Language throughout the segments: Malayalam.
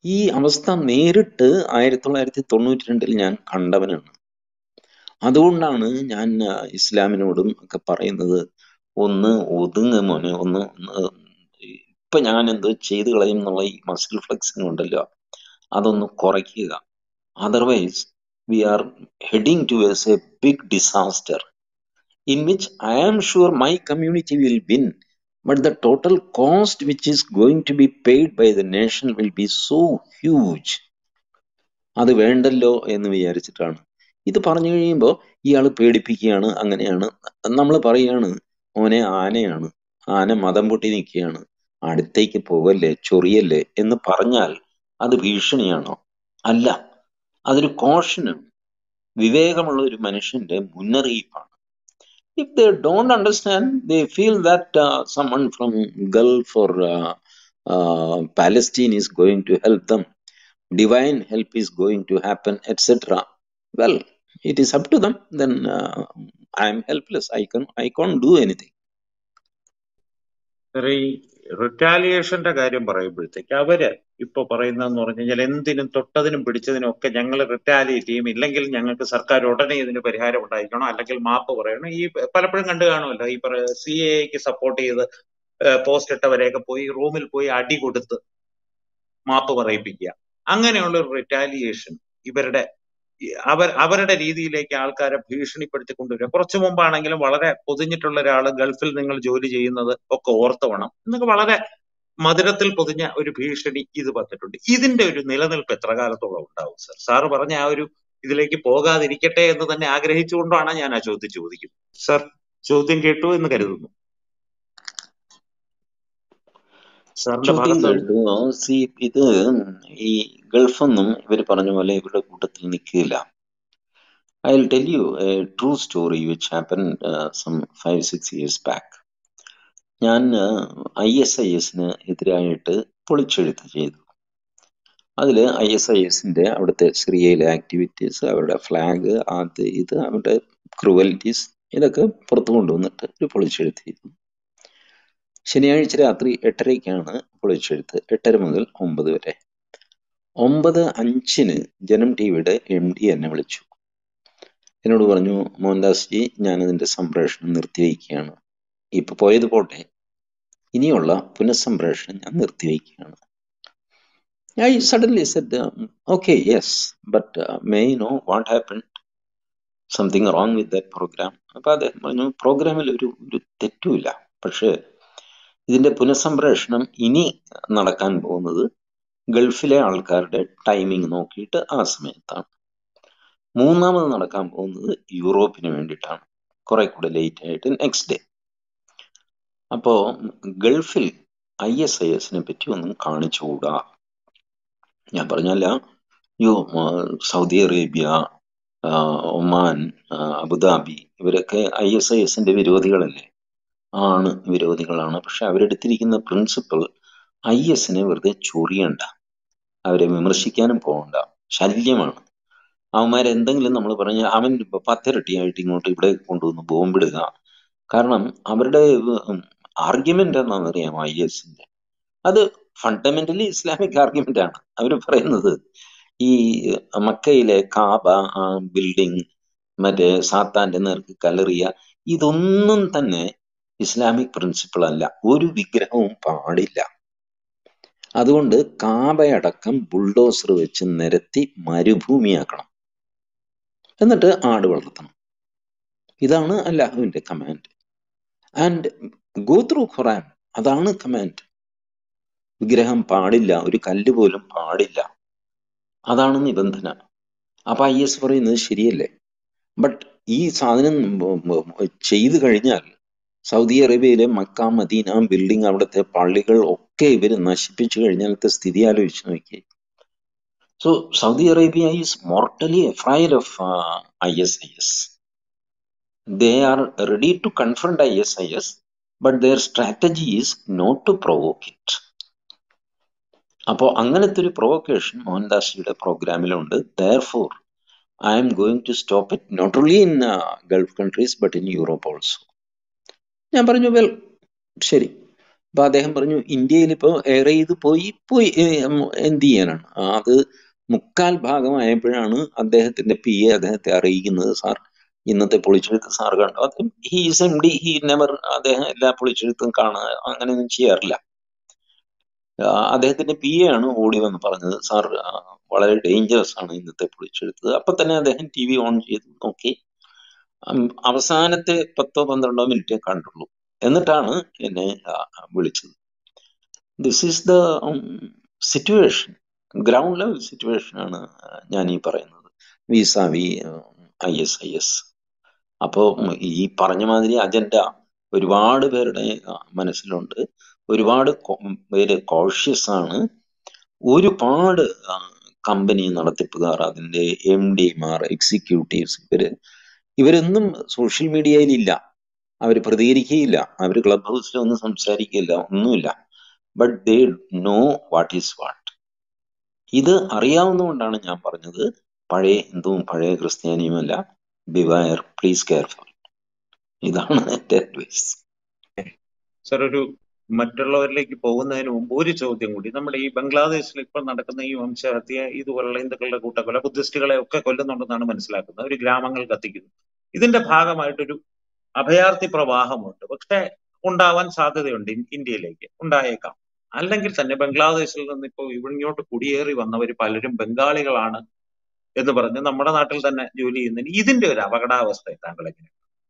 ഈ അവസ്ഥ നേരിട്ട് 1992 ഞാൻ കണ്ടവനാണ്. അതുകൊണ്ടാണ് ഞാൻ ഇസ്ലാമിനോടും ഒക്കെ പറയുന്നത്, ഒന്ന് ഒതുങ്ങ് മോനെ, ഒന്ന് ഇപ്പൊ ഞാൻ എന്തോ ചെയ്തു കളയും എന്നുള്ള ഈ മസിൽ ഫ്ലെക്സിംഗ് ഉണ്ടല്ലോ, അതൊന്ന് കുറയ്ക്കുക. Otherwise, we are heading towards a big disaster in which I am sure my community will win, but the total cost which is going to be paid by the nation will be so huge. അത് വേണ്ടല്ലോ എന്ന് വിചാരിച്ചിട്ടാണ്. ഇത് പറഞ്ഞു കഴിയുമ്പോൾ ഇയാൾ പേടിപ്പിക്കുകയാണ്, അങ്ങനെയാണ്. നമ്മൾ പറയുകയാണ്, മോനെ ആനയാണ്, ആന മദം പൊട്ടി നിൽക്കുകയാണ്, അടുത്തേക്ക് പോവല്ലേ, ചൊറിയല്ലേ എന്ന് പറഞ്ഞാൽ അത് ഭീഷണിയാണോ? അല്ല, അതൊരു കോഷനാണ്, വിവേകമുള്ള ഒരു മനുഷ്യന്റെ മുന്നറിയിപ്പാണ്. If they don't understand, they feel that someone from Gulf or Palestine is going to help them, divine help is going to happen, etc. Well, it is up to them. Then I am helpless. I can't do anything. ഈ റിറ്റാലിയേഷന്റെ കാര്യം പറയുമ്പോഴത്തേക്ക് അവര് ഇപ്പൊ പറയുന്നതെന്ന് പറഞ്ഞു കഴിഞ്ഞാൽ എന്തിനും തൊട്ടതിനും പിടിച്ചതിനും ഒക്കെ ഞങ്ങൾ റിറ്റാലിയേറ്റ് ചെയ്യും, ഇല്ലെങ്കിൽ ഞങ്ങൾക്ക് സർക്കാർ ഉടനെ ഇതിന് പരിഹാരം ഉണ്ടായിരിക്കണം, അല്ലെങ്കിൽ മാപ്പ് പറയണം. ഈ പലപ്പോഴും കണ്ടു കാണുമല്ലോ, ഈ CAA സപ്പോർട്ട് ചെയ്ത് പോസ്റ്റ് ഇട്ടവരെയൊക്കെ പോയി റൂമിൽ പോയി അടി കൊടുത്ത് മാപ്പ് പറയിപ്പിക്കുക. അങ്ങനെയുള്ള ഒരു റിറ്റാലിയേഷൻ അവരുടെ രീതിയിലേക്ക് ആൾക്കാരെ ഭീഷണിപ്പെടുത്തി കൊണ്ടുവരിക. കുറച്ചു മുമ്പാണെങ്കിലും വളരെ പൊതിഞ്ഞിട്ടുള്ള ഒരാള് ഗൾഫിൽ നിങ്ങൾ ജോലി ചെയ്യുന്നത് ഒക്കെ ഓർത്തോണം എന്നൊക്കെ വളരെ മധുരത്തിൽ പൊതിഞ്ഞ ഒരു ഭീഷണി ഇത് വന്നിട്ടുണ്ട്. ഇതിന്റെ ഒരു നിലനിൽപ്പ് എത്ര കാലത്തോളം ഉണ്ടാവും സർ? സാറ് പറഞ്ഞ ആ ഒരു ഇതിലേക്ക് പോകാതിരിക്കട്ടെ എന്ന് തന്നെ ആഗ്രഹിച്ചുകൊണ്ടാണ് ഞാൻ ആ ചോദ്യം ചോദിക്കുന്നത്. സർ, ചോദ്യം കേട്ടു എന്ന് കരുതുന്നു. സാറിന്റെ ചോദ്യം ഭാഗത്ത് കേട്ടു. ഇത് ഈ ഗൾഫൊന്നും ഇവര് പറഞ്ഞ പോലെ ഇവരുടെ കൂട്ടത്തിൽ നിൽക്കില്ല. I'll tell you a true story which happened some 5-6 years back. ഞാൻ ISIS-ന് എതിരായിട്ട് പൊളിച്ചെഴുത്ത് ചെയ്തു. അതിൽ ISIS-ന്റെ അവിടുത്തെ സിറിയയിലെ ആക്ടിവിറ്റീസ്, അവരുടെ ഫ്ലാഗ്, അത് ഇത്, അവരുടെ ക്രൂവലിറ്റീസ്, ഇതൊക്കെ പുറത്തു കൊണ്ടുവന്നിട്ട് ഒരു പൊളിച്ചെഴുത്ത് ചെയ്തു. ശനിയാഴ്ച രാത്രി 8:30-ക്കാണ് പൊളിച്ചെഴുത്ത്, 8:30 മുതൽ 9 വരെ. 9:05-ന് ജനം ടിവിയുടെ MD എന്നെ വിളിച്ചു. എന്നോട് പറഞ്ഞു, മോഹൻദാസ് ജി, ഞാനതിന്റെ സംപ്രേഷണം നിർത്തിവെക്കുകയാണ്. ഇപ്പൊ പോയത് പോട്ടെ, ഇനിയുള്ള പുനഃസംപ്രേഷണം ഞാൻ നിർത്തിവെക്കുകയാണ്. I suddenly said, okay, yes, but may I know what happened? Something wrong with that program? അപ്പൊ അദ്ദേഹം പറഞ്ഞു, പ്രോഗ്രാമിൽ ഒരു തെറ്റുമില്ല, പക്ഷേ ഇതിന്റെ പുനഃസംപ്രേഷണം ഇനി നടക്കാൻ പോകുന്നത് ഗൾഫിലെ ആൾക്കാരുടെ ടൈമിംഗ് നോക്കിയിട്ട് ആ സമയത്താണ്. മൂന്നാമത് നടക്കാൻ പോകുന്നത് യൂറോപ്പിന് വേണ്ടിയിട്ടാണ്, കുറെ കൂടെ ലേറ്റ് ആയിട്ട് നെക്സ്റ്റ് ഡേ. അപ്പോ ഗൾഫിൽ ISIS-നെ പറ്റി ഒന്നും കാണിച്ചുകൂടാ. ഞാൻ പറഞ്ഞല്ല, സൗദി അറേബ്യ, ഒമാൻ, അബുദാബി, ഇവരൊക്കെ ISIS-ന്റെ വിരോധികളല്ലേ? ആണ്, വിരോധികളാണ്. പക്ഷെ അവരെടുത്തിരിക്കുന്ന പ്രിൻസിപ്പിൾ IS-നെ വെറുതെ ചൊറിയണ്ട, അവരെ വിമർശിക്കാനും പോകണ്ട, ശല്യമാണ്. അവന്മാരെന്തെങ്കിലും നമ്മൾ പറഞ്ഞ അവൻ 10 ഇരട്ടിയായിട്ട് ഇങ്ങോട്ട് ഇവിടെ കൊണ്ടുവന്ന് ബോംബിടുക. കാരണം അവരുടെ ആർഗ്യുമെന്റ് എന്താണെന്നറിയാമോ? IS-ന്റെ അത് ഫണ്ടമെന്റലി ഇസ്ലാമിക് ആർഗ്യുമെന്റ് ആണ്. അവർ പറയുന്നത് ഈ മക്കയിലെ കാബ, ബിൽഡിംഗ്, മറ്റേ സാത്താന്റെ നേർക്ക് കല്ലെറിയ, ഇതൊന്നും തന്നെ ഇസ്ലാമിക് പ്രിൻസിപ്പിൾ അല്ല. ഒരു വിഗ്രഹവും പാടില്ല. അതുകൊണ്ട് കാബയടക്കം ബുൾഡോസർ വെച്ച് നിരത്തി മരുഭൂമിയാക്കണം, എന്നിട്ട് ആട് വളർത്തണം. ഇതാണ് അല്ലാഹുവിന്റെ command. And go through Quran, അതാണ് കമാൻഡ്. വിഗ്രഹം പാടില്ല, ഒരു കല്ല് പോലും പാടില്ല, അതാണ് നിബന്ധന. അപ്പൊ IS പറയുന്നത് ശരിയല്ലേ? ബട്ട് ഈ സാധനം ചെയ്തു കഴിഞ്ഞാൽ സൗദി അറേബ്യയിലെ മക്ക, മദീന, ബിൽഡിംഗ്, അവിടുത്തെ പള്ളികൾ ഒക്കെ ഇവര് നശിപ്പിച്ചു കഴിഞ്ഞാലത്തെ സ്ഥിതി ആലോചിച്ച് നോക്കി. So Saudi Arabia is mortally afraid of ISIS. They are ready to confront ISIS, but their strategy is not to provoke it. അപ്പോൾ അങ്ങനത്തെ ഒരു പ്രൊവോക്കേഷൻ മോഹൻദാസ്ജിയുടെ പ്രോഗ്രാമിലുണ്ട്. Therefore, I am going to stop it not only in Gulf countries but in Europe also. ഞാൻ പറഞ്ഞു, വെൽ, ശരി, അപ്പൊ അദ്ദേഹം പറഞ്ഞു ഇന്ത്യയിൽ ഇപ്പൊ എയർ ചെയ്ത് പോയി പോയി എന്ത് ചെയ്യാനാണ്. അത് 3/4 ഭാഗമായപ്പോഴാണ് അദ്ദേഹത്തിന്റെ PA അദ്ദേഹത്തെ അറിയിക്കുന്നത്, സാർ ഇന്നത്തെ പൊളിച്ചെഴുത്ത് സാർ കണ്ടു. അദ്ദേഹം ഹീസ് MD, ഹി നെവർ, അദ്ദേഹം എല്ലാ പൊളിച്ചെഴുത്തും കാണുക അങ്ങനെയൊന്നും ചെയ്യാറില്ല. അദ്ദേഹത്തിന്റെ PA ആണ് ഓടി വന്ന് പറഞ്ഞത്, സാർ വളരെ ഡേഞ്ചറസ് ആണ് ഇന്നത്തെ പൊളിച്ചെഴുത്ത്. അപ്പൊ തന്നെ അദ്ദേഹം TV ഓൺ ചെയ്ത് നോക്കി. അവസാനത്തെ 10-12 മിനിറ്റേ കണ്ടുള്ളൂ. എന്നിട്ടാണ് എന്നെ വിളിച്ചത്. This is the situation, ground level situation ആണ് ഞാൻ ഈ പറയുന്നത് വിസാവി ISIS. അപ്പോ ഈ പറഞ്ഞ മാതിരി അജണ്ട ഒരുപാട് പേരുടെ മനസ്സിലുണ്ട്. ഒരുപാട് പേര് കോഷ്യസ് ആണ്. ഒരുപാട് കമ്പനി നടത്തിപ്പുകാർ, അതിന്റെ MDമാർ, എക്സിക്യൂട്ടീവ്സ്, ഇവരൊന്നും സോഷ്യൽ മീഡിയയിലില്ല, അവർ പ്രതികരിക്കുകയില്ല, അവർ ക്ലബ് ഹൗസിലൊന്നും സംസാരിക്കില്ല, ഒന്നുമില്ല. But they know what is what. ഇത് അറിയാവുന്നതുകൊണ്ടാണ് ഞാൻ പറഞ്ഞത് പഴയ ഹിന്ദുവും പഴയ ക്രിസ്ത്യാനിയുമല്ല, ബിവയർ, പ്ലീസ് കെയർഫുൾ. ഇതാണ് എന്റെ അഡ്വൈസ്. സർ, ഒരു മറ്റുള്ളവരിലേക്ക് പോകുന്നതിന് മുമ്പ് ഒരു ചോദ്യം കൂടി. നമ്മുടെ ഈ ബംഗ്ലാദേശിൽ ഇപ്പോൾ നടക്കുന്ന ഈ വംശഹത്യ, ഇതുപോലുള്ള ഹിന്ദുക്കളുടെ കൂട്ടക്കൊല, ബുദ്ധിസ്റ്റുകളെ ഒക്കെ കൊല്ലുന്നുണ്ടെന്നാണ് മനസ്സിലാക്കുന്നത്. ഒരു ഗ്രാമങ്ങൾ കത്തിക്കുന്നു. ഇതിന്റെ ഭാഗമായിട്ടൊരു അഭയാർത്ഥി പ്രവാഹമുണ്ട്. പക്ഷെ ഉണ്ടാവാൻ സാധ്യതയുണ്ട്, ഇന്ത്യയിലേക്ക് ഉണ്ടായേക്കാം. അല്ലെങ്കിൽ തന്നെ ബംഗ്ലാദേശിൽ നിന്ന് ഇപ്പോൾ ഇവിടോട്ട് കുടിയേറി വന്നവർ പലരും ബംഗാളികളാണ് എന്ന് പറഞ്ഞ് നമ്മുടെ നാട്ടിൽ തന്നെ ജോലി ചെയ്യുന്നതിന് ഇതിന്റെ ഒരു അപകടാവസ്ഥ താങ്കൾ എങ്ങനെ?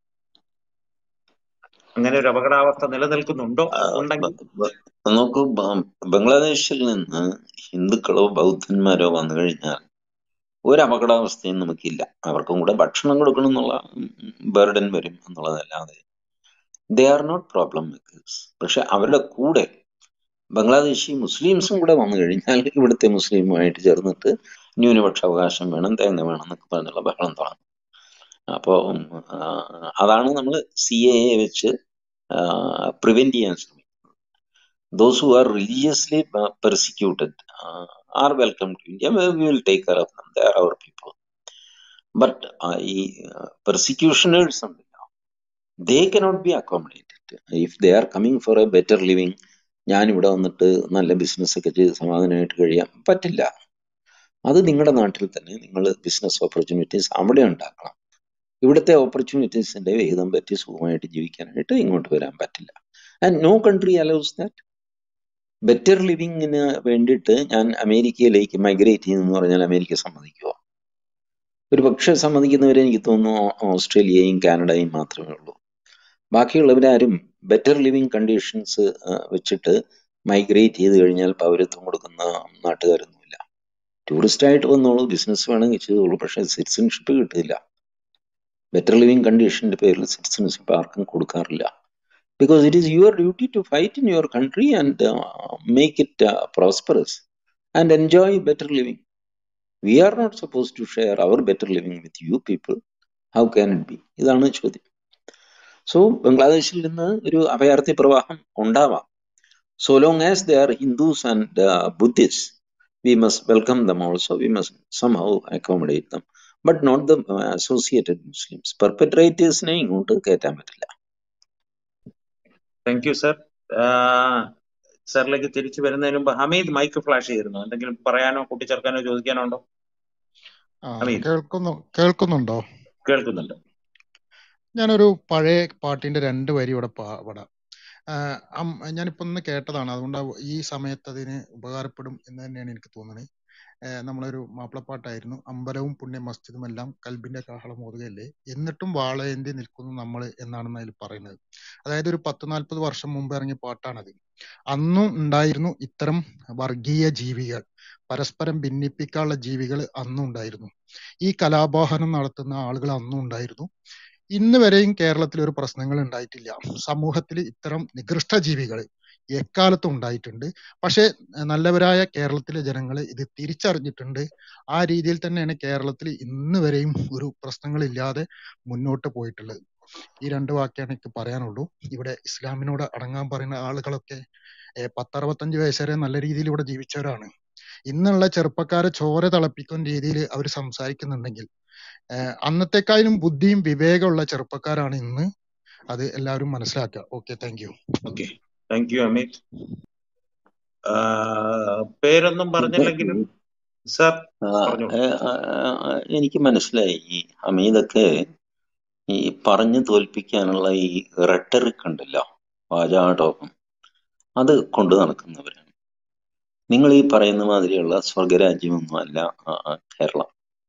അങ്ങനെ ഒരു അപകടാവസ്ഥ നിലനിൽക്കുന്നുണ്ടോ? ഉണ്ടെങ്കിൽ നോക്കൂ, ബംഗ്ലാദേശിൽ നിന്ന് ഹിന്ദുക്കളോ ബൗദ്ധന്മാരോ വന്നു കഴിഞ്ഞാൽ ഒരു അപകടാവസ്ഥയും നമുക്കില്ല. അവർക്കും കൂടെ ഭക്ഷണം കൊടുക്കണം എന്നുള്ള ബർഡൻ വരും എന്നുള്ളതല്ലാതെ they are not problem makers. പക്ഷെ അവരുടെ കൂടെ ബംഗ്ലാദേശി മുസ്ലിംസും കൂടെ വന്നു കഴിഞ്ഞാൽ ഇവിടുത്തെ മുസ്ലിമുമായിട്ട് ചേർന്നിട്ട് ന്യൂനപക്ഷ അവകാശം വേണം, തേങ്ങ വേണം എന്നൊക്കെ പറഞ്ഞുള്ള ബഹളം തുടങ്ങും. അപ്പോൾ അതാണ് നമ്മൾ CAA വെച്ച് പ്രിവെന്റ് ചെയ്യാൻ ശ്രമിക്കുന്നത്. Those who are religiously persecuted are welcome to India. We will take care of them. They are our people. But ഈ persecutioners ഉണ്ടല്ലോ, they cannot be accommodated. If they are coming for a better living, ഞാൻ ഇവിടെ വന്നിട്ട് നല്ല ബിസിനസ് ഒക്കെ ചെയ്ത് സമാധാനമായിട്ട് കഴിയാൻ പറ്റില്ല. അത് നിങ്ങളുടെ നാട്ടിൽ തന്നെ നിങ്ങൾ ബിസിനസ് ഓപ്പർച്യൂണിറ്റീസ് അവിടെ ഉണ്ടാക്കണം. ഇവിടുത്തെ ഓപ്പർച്യൂണിറ്റീസിന്റെ വിഹിതം പറ്റി സുഖമായിട്ട് ജീവിക്കാനായിട്ട് ഇങ്ങോട്ട് വരാൻ പറ്റില്ല. And no country allows that. Better ലിവിങ്ങിന് വേണ്ടിയിട്ട് ഞാൻ അമേരിക്കയിലേക്ക് മൈഗ്രേറ്റ് ചെയ്യുന്നു പറഞ്ഞാൽ അമേരിക്ക സമ്മതിക്കുമോ? ഒരു പക്ഷേ സമ്മതിക്കുന്നവരെ എനിക്ക് തോന്നുന്നു ഓസ്ട്രേലിയയും കാനഡയും മാത്രമേ ഉള്ളൂ. ബാക്കിയുള്ളവരാരും ബെറ്റർ ലിവിങ് കണ്ടീഷൻസ് വെച്ചിട്ട് മൈഗ്രേറ്റ് ചെയ്ത് കഴിഞ്ഞാൽ പൗരത്വം കൊടുക്കുന്ന നാട്ടുകാരൊന്നുമില്ല. ടൂറിസ്റ്റായിട്ട് വന്നോളൂ, ബിസിനസ് വേണമെങ്കിൽ ചെയ്തോളൂ, പക്ഷേ സിറ്റിസൺഷിപ്പ് കിട്ടില്ല. ബെറ്റർ ലിവിങ് കണ്ടീഷന്റെ പേരിൽ സിറ്റിസൺഷിപ്പ് ആർക്കും കൊടുക്കാറില്ല. Because it is your duty to fight in your country and make it prosperous and enjoy better living. We are not supposed to share our better living with you people. How can it be? ഇതാണ് ചോദ്യം. സോ ബംഗ്ലാദേശിൽ നിന്ന് ഒരു അഭയാർത്ഥി പ്രവാഹം ഉണ്ടാവാം. So long as they are Hindus and Buddhists, we must welcome them also. We must somehow accommodate them, but not the associated Muslims. Perpetrators-നെ ഇങ്ങോട്ട് കയറ്റാൻ പറ്റില്ല. Thank you sir. സാറിലേക്ക് തിരിച്ചു വരുന്നതിന് മുമ്പ് ഹമീദ് മൈക്ക് ഫ്ലാഷ് ചെയ്തിരുന്നു. എന്തെങ്കിലും പറയാനോ കൂട്ടിച്ചേർക്കാനോ ചോദിക്കാനോ ഉണ്ടോ? ഹമീദ് കേൾക്കുന്നുണ്ടോ? കേൾക്കുന്നുണ്ട്. ഞാനൊരു പഴയ പാട്ടിന്റെ 2 വരി ഇവിടെ പാടാം. ഞാനിപ്പോ ഒന്ന് കേട്ടതാണ്, അതുകൊണ്ട് ഈ സമയത്ത് അതിന് ഉപകാരപ്പെടും എന്ന് തന്നെയാണ് എനിക്ക് തോന്നുന്നത്. നമ്മളൊരു മാപ്പിളപ്പാട്ടായിരുന്നു, അമ്പലവും പുണ്യ മസ്ജിദും എല്ലാം കൽബിന്റെ കാഹളം ഓതുകയല്ലേ, എന്നിട്ടും വാളയേന്തി നിൽക്കുന്നു നമ്മൾ എന്നാണെന്ന് അതിൽ പറയുന്നത്. അതായത് ഒരു 10-40 വർഷം മുമ്പ് ഇറങ്ങിയ പാട്ടാണത്. അന്നും ഉണ്ടായിരുന്നു ഇത്തരം വർഗീയ ജീവികൾ, പരസ്പരം ഭിന്നിപ്പിക്കാനുള്ള ജീവികൾ അന്നും ഉണ്ടായിരുന്നു. ഈ കലാപാഹനം നടത്തുന്ന ആളുകൾ അന്നും ഉണ്ടായിരുന്നു. ഇന്ന് വരെയും കേരളത്തിൽ ഒരു പ്രശ്നങ്ങൾ ഉണ്ടായിട്ടില്ല. സമൂഹത്തിൽ ഇത്തരം നികൃഷ്ട ജീവികൾ എക്കാലത്തും ഉണ്ടായിട്ടുണ്ട്. പക്ഷെ നല്ലവരായ കേരളത്തിലെ ജനങ്ങൾ ഇത് തിരിച്ചറിഞ്ഞിട്ടുണ്ട്. ആ രീതിയിൽ തന്നെയാണ് കേരളത്തിൽ ഇന്ന് വരെയും ഒരു പ്രശ്നങ്ങളില്ലാതെ മുന്നോട്ട് പോയിട്ടുള്ളത്. ഈ 2 വാക്കാണ് എനിക്ക് പറയാനുള്ളൂ. ഇവിടെ ഇസ്ലാമിനോട് അടങ്ങാൻ പറയുന്ന ആളുകളൊക്കെ 10-65 വയസ്സ് വരെ നല്ല രീതിയിൽ ഇവിടെ ജീവിച്ചവരാണ്. ഇന്നുള്ള ചെറുപ്പക്കാരെ ചോര തിളപ്പിക്കുന്ന രീതിയിൽ അവർ സംസാരിക്കുന്നുണ്ടെങ്കിൽ അന്നത്തെക്കാളും ബുദ്ധിയും വിവേകമുള്ള ചെറുപ്പക്കാരാണ് ഇന്ന്. അത് എല്ലാവരും മനസ്സിലാക്കുക. Okay, thank you. Okay, thank you Amit. പേരൊന്നും ഇത് പറഞ്ഞില്ലെങ്കിലും സർ പറഞ്ഞു. എനിക്ക് മനസ്സിലായി ഈ ഹമീദൊക്കെ ഈ പറഞ്ഞു തോൽപ്പിക്കാനുള്ള ഈ റെട്ടറിക് ഉണ്ടല്ലോ, വാചാടോപം, അത് കൊണ്ടു നടക്കുന്നവരാണ്. നിങ്ങൾ ഈ പറയുന്ന മാതിരിയുള്ള സ്വർഗരാജ്യമൊന്നും അല്ല കേരളം.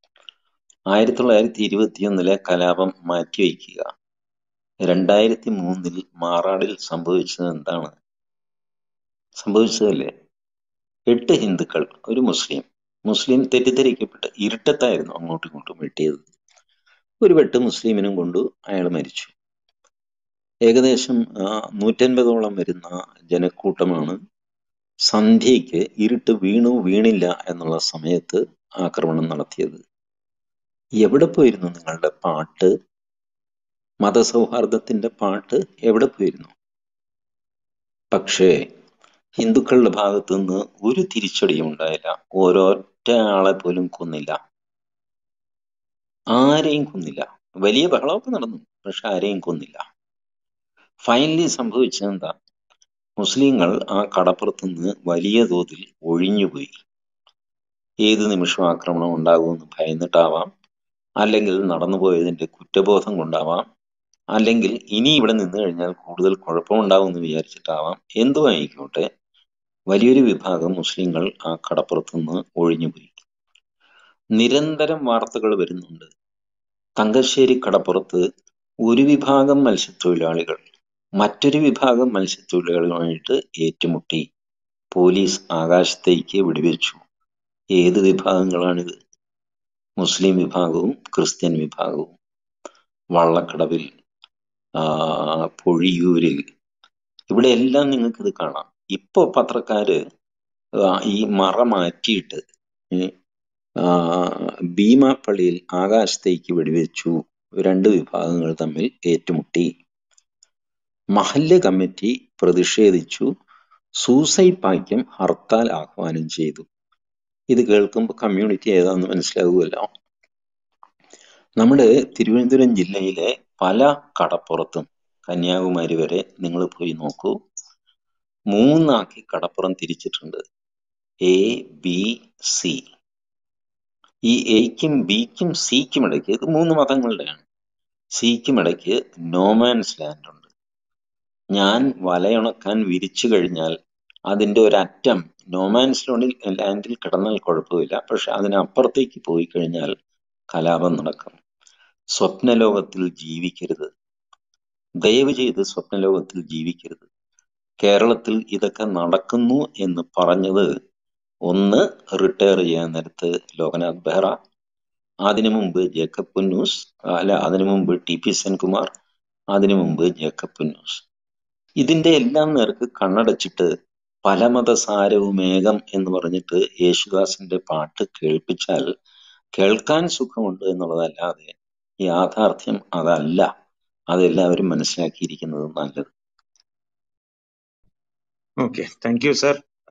1921 കലാപം മാറ്റിവെക്കുക. 2003 മാറാടിൽ സംഭവിച്ചത് എന്താണ്? സംഭവിച്ചതല്ലേ, 8 ഹിന്ദുക്കൾ, ഒരു മുസ്ലിം തെറ്റിദ്ധരിക്കപ്പെട്ട് ഇരുട്ടത്തായിരുന്നു അങ്ങോട്ടും ഇങ്ങോട്ടും വെട്ടിയത്. ഒരു വെട്ട് മുസ്ലിമിനും കൊണ്ടു, അയാൾ മരിച്ചു. ഏകദേശം 150ഓളം വരുന്ന ജനക്കൂട്ടമാണ് സന്ധ്യയ്ക്ക് ഇരുട്ട് വീണില്ല എന്നുള്ള സമയത്ത് ആക്രമണം നടത്തിയത്. എവിടെ പോയിരുന്നു നിങ്ങളുടെ പാട്ട്? മതസൗഹാർദ്ദത്തിന്റെ പാട്ട് എവിടെ പോയിരുന്നു? പക്ഷേ ഹിന്ദുക്കളുടെ ഭാഗത്തു നിന്ന് ഒരു തിരിച്ചടിയും ഉണ്ടായില്ല. ഒരൊറ്റ ആളെ പോലും കൊന്നില്ല, ആരെയും കൊന്നില്ല. വലിയ ബഹളമൊക്കെ നടന്നു, പക്ഷെ ആരെയും കൊന്നില്ല. ഫൈനലി സംഭവിച്ചത് എന്താ? മുസ്ലിങ്ങൾ ആ കടപ്പുറത്തുനിന്ന് വലിയ തോതിൽ ഒഴിഞ്ഞുപോയി. ഏത് നിമിഷവും ആക്രമണം ഉണ്ടാകുമെന്ന് ഭയന്നിട്ടാവാം, അല്ലെങ്കിൽ നടന്നുപോയതിന്റെ കുറ്റബോധം കൊണ്ടാവാം, അല്ലെങ്കിൽ ഇനി ഇവിടെ നിന്ന് കഴിഞ്ഞാൽ കൂടുതൽ കുഴപ്പമുണ്ടാവുമെന്ന് വിചാരിച്ചിട്ടാവാം. എന്തോ ആയിക്കോട്ടെ, വലിയൊരു വിഭാഗം മുസ്ലിങ്ങൾ ആ കടപ്പുറത്തുനിന്ന് ഒഴിഞ്ഞുപോയി. നിരന്തരം വാർത്തകൾ വരുന്നുണ്ട്. തങ്കശ്ശേരി കടപ്പുറത്ത് ഒരു വിഭാഗം മത്സ്യത്തൊഴിലാളികൾ മറ്റൊരു വിഭാഗം മത്സ്യത്തൊഴിലാളികളുമായിട്ട് ഏറ്റുമുട്ടി. പോലീസ് ആകാശത്തേക്ക് വെടിവെച്ചു. ഏത് വിഭാഗങ്ങളാണിത്? മുസ്ലിം വിഭാഗവും ക്രിസ്ത്യൻ വിഭാഗവും. വള്ളക്കടവിൽ, പൊഴിയൂരിൽ, ഇവിടെ എല്ലാം നിങ്ങൾക്കിത് കാണാം. ഇപ്പൊ പത്രക്കാര് ഈ മറ മാറ്റിയിട്ട് ഭീമാപ്പള്ളിയിൽ ആകാശത്തേക്ക് വെടിവെച്ചു, 2 വിഭാഗങ്ങൾ തമ്മിൽ ഏറ്റുമുട്ടി. മഹല്ല് കമ്മിറ്റി പ്രതിഷേധിച്ചു, സൂസൈഡ് പാക്യം ഹർത്താൽ ആഹ്വാനം ചെയ്തു. ഇത് കേൾക്കുമ്പോൾ കമ്മ്യൂണിറ്റി ഏതാണെന്ന് മനസ്സിലാകുമല്ലോ. നമ്മുടെ തിരുവനന്തപുരം ജില്ലയിലെ പല കടപ്പുറത്തും, കന്യാകുമാരി വരെ നിങ്ങൾ പോയി നോക്കൂ, 3 ആക്കി കടപ്പുറം തിരിച്ചിട്ടുണ്ട്. A, B, C. ഈ എയ്ക്കും ബിക്കും സിക്കും ഇടയ്ക്ക്, ഇത് 3 മതങ്ങളുടെയാണ്, സിക്കും ഇടയ്ക്ക് നോമാൻസ് ലാൻഡ് ഉണ്ട്. ഞാൻ വലയുണക്കാൻ വിരിച്ചു കഴിഞ്ഞാൽ അതിന്റെ ഒരറ്റം നോമാൻസ് ലാൻഡിൽ കിടന്നാൽ കുഴപ്പമില്ല, പക്ഷെ അതിനപ്പുറത്തേക്ക് പോയി കഴിഞ്ഞാൽ കലാപം നടക്കും. സ്വപ്നലോകത്തിൽ ജീവിക്കരുത്, ദയവ് ചെയ്ത് സ്വപ്നലോകത്തിൽ ജീവിക്കരുത്. കേരളത്തിൽ ഇതൊക്കെ നടക്കുന്നു എന്ന് പറഞ്ഞത് ഒന്ന് റിട്ടയർ ചെയ്യാൻ നേരത്ത് ലോകനാഥ് ബെഹ്റ, അതിനു മുമ്പ് ജേക്കബ് പുന്നൂസ്, അതിനു മുമ്പ് ടി.പി. സെൻകുമാർ, അതിനു മുമ്പ് ജേക്കബ് പുന്നൂസ്. ഇതിന്റെ എല്ലാം നേർക്ക് കണ്ണടച്ചിട്ട് പലമതസാരവുമേകം എന്ന് പറഞ്ഞിട്ട് യേശുദാസിന്റെ പാട്ട് കേൾപ്പിച്ചാൽ കേൾക്കാൻ സുഖമുണ്ട് എന്നുള്ളതല്ലാതെ യാഥാർത്ഥ്യം അതല്ല. അതെല്ലാവരും മനസ്സിലാക്കിയിരിക്കുന്നത് നല്ലത്. Okay, thank you sir.